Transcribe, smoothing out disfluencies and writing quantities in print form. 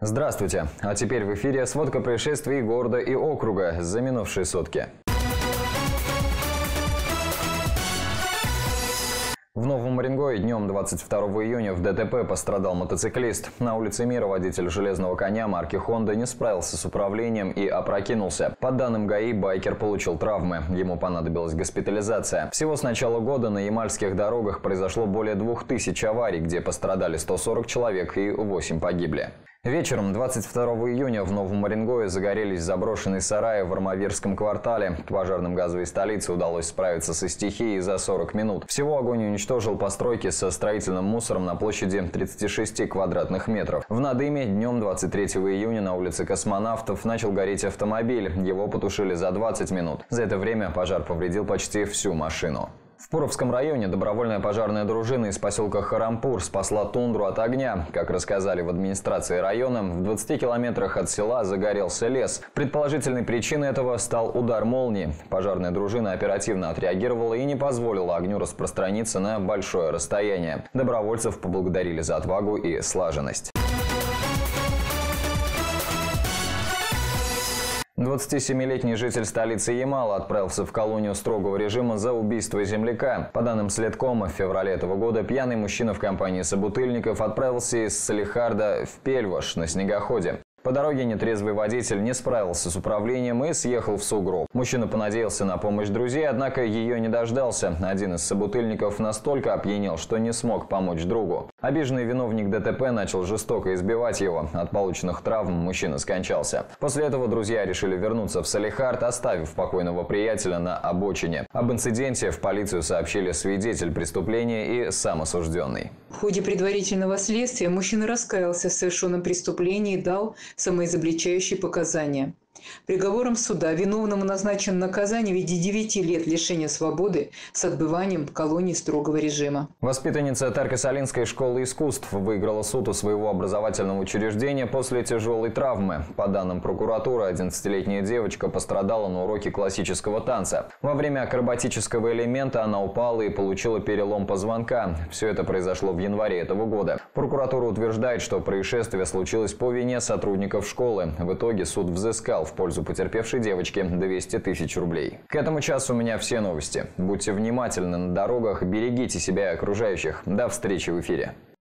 Здравствуйте! А теперь в эфире сводка происшествий города и округа за минувшие сутки. В Новом Уренгое днем 22 июня в ДТП пострадал мотоциклист. На улице Мира водитель железного коня марки Honda не справился с управлением и опрокинулся. По данным ГАИ, байкер получил травмы. Ему понадобилась госпитализация. Всего с начала года на ямальских дорогах произошло более 2000 аварий, где пострадали 140 человек и 8 погибли. Вечером 22 июня в Новом Уренгое загорелись заброшенные сараи в Армавирском квартале. Пожарным газовой столицы удалось справиться со стихией за 40 минут. Всего огонь уничтожил постройки со строительным мусором на площади 36 квадратных метров. В Надыме днем 23 июня на улице Космонавтов начал гореть автомобиль. Его потушили за 20 минут. За это время пожар повредил почти всю машину. В Пуровском районе добровольная пожарная дружина из поселка Харампур спасла тундру от огня. Как рассказали в администрации района, в 20 километрах от села загорелся лес. Предположительной причиной этого стал удар молнии. Пожарная дружина оперативно отреагировала и не позволила огню распространиться на большое расстояние. Добровольцев поблагодарили за отвагу и слаженность. 27-летний житель столицы Ямала отправился в колонию строгого режима за убийство земляка. По данным следкома, в феврале этого года пьяный мужчина в компании собутыльников отправился из Салихарда в Пельваш на снегоходе. По дороге нетрезвый водитель не справился с управлением и съехал в сугроб. Мужчина понадеялся на помощь друзей, однако ее не дождался. Один из собутыльников настолько опьянел, что не смог помочь другу. Обиженный виновник ДТП начал жестоко избивать его. От полученных травм мужчина скончался. После этого друзья решили вернуться в Салихард, оставив покойного приятеля на обочине. Об инциденте в полицию сообщили свидетель преступления и сам осужденный. В ходе предварительного следствия мужчина раскаялся в совершенном преступлении и дал самоизобличающие показания. Приговором суда виновному назначено наказание в виде 9 лет лишения свободы с отбыванием в колонии строгого режима. Воспитанница Тарко-Салинской школы искусств выиграла суд у своего образовательного учреждения после тяжелой травмы. По данным прокуратуры, 11-летняя девочка пострадала на уроке классического танца. Во время акробатического элемента она упала и получила перелом позвонка. Все это произошло в январе этого года. Прокуратура утверждает, что происшествие случилось по вине сотрудников школы. В итоге суд взыскал в пользу потерпевшей девочки 200 тысяч рублей. К этому часу у меня все новости. Будьте внимательны на дорогах, берегите себя и окружающих. До встречи в эфире.